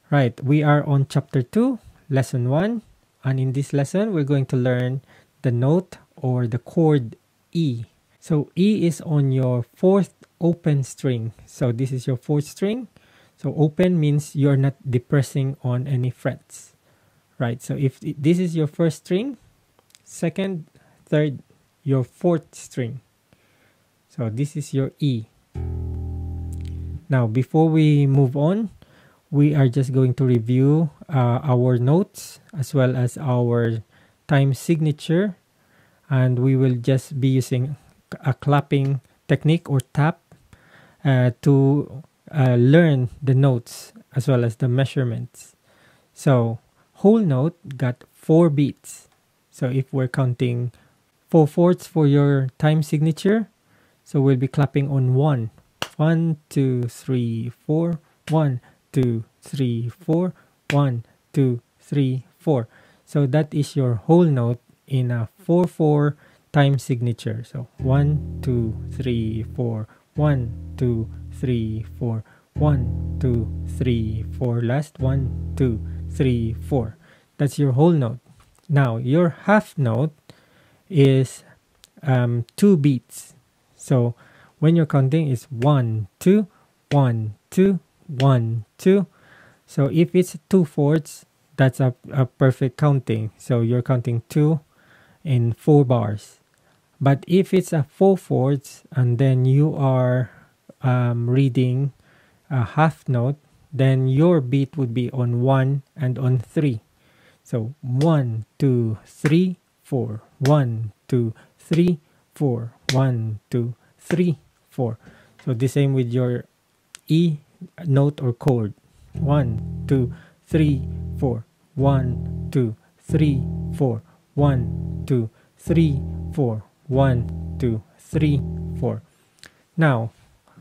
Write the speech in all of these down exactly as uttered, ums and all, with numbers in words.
Right, we are on chapter two, lesson one, and in this lesson, we're going to learn the note or the chord E. So E is on your fourth open string. So this is your fourth string. So open means you're not depressing on any frets, right? So if this is your first string, second, third, your fourth string. So this is your E. Now, before we move on, we are just going to review uh, our notes as well as our time signature, and we will just be using a clapping technique or tap uh, to uh, learn the notes as well as the measurements. So whole note got four beats. So if we're counting four fourths for your time signature, so we'll be clapping on one. One, two, three, four, one, two, three, four, one, two, three, four. So that is your whole note in a four four time signature. So one, two, three, four, one, two, three, four, one, two, three, four. Last one, two, three, four. That's your whole note. Now your half note is um, two beats. So when you're counting, it's one, two, one, two, one, two. So if it's two fourths, that's a, a perfect counting. So you're counting two in four bars. But if it's a four fourths and then you are um, reading a half note, then your beat would be on one and on three. So one, two, three, four. One, two, three, four. One, two, three, four. So the same with your E note or chord. One, two, three, four. One, two, three, four. One, two, three, four. One, two, three, four. Now,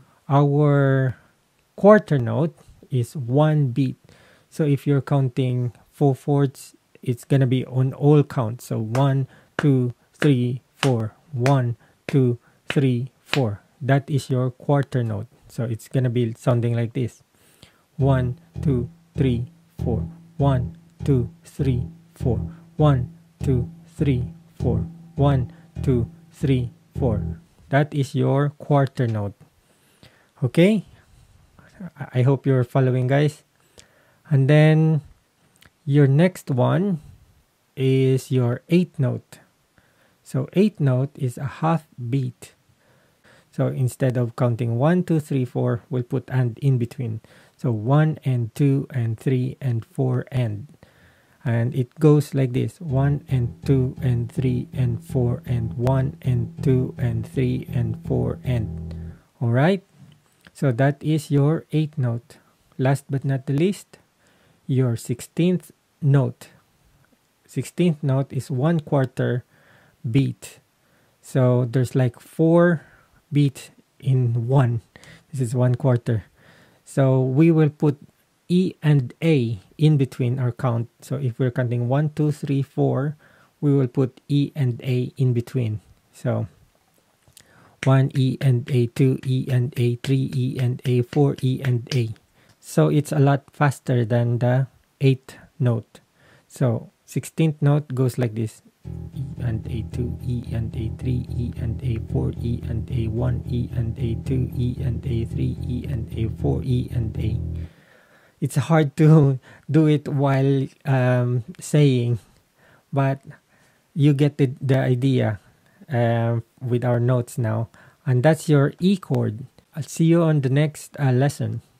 our quarter note is one beat. So if you're counting four fourths, it's gonna be on all counts. So one, two, three, four. One, two, three, four. That is your quarter note. So it's gonna be sounding like this. One, two, three, four. One, two, three, four. One, two, three, four. One, two, three, four. That is your quarter note. Okay? I hope you're following, guys. And then your next one is your eighth note. So eighth note is a half beat. So instead of counting one, two, three, four, we'll put and in between. So one and two and three and four and. And it goes like this. one and two and three and four and one and two and three and four and. Alright? So that is your eighth note. Last but not the least, your sixteenth note. sixteenth note is one quarter beat. So there's like four beats in one. This is one quarter. So we will put E and A in between our count. So if we're counting one, two, three, four, we will put E and A in between. So one E and A, two E and A, three E and A, four E and A. So it's a lot faster than the eighth note. So sixteenth note goes like this. E and A two, E and A three, E and A four, E and A one, E and A two, E and A three, E and A four, E and A. It's hard to do it while um, saying, but you get the, the idea uh, with our notes now. And that's your E chord. I'll see you on the next uh, lesson.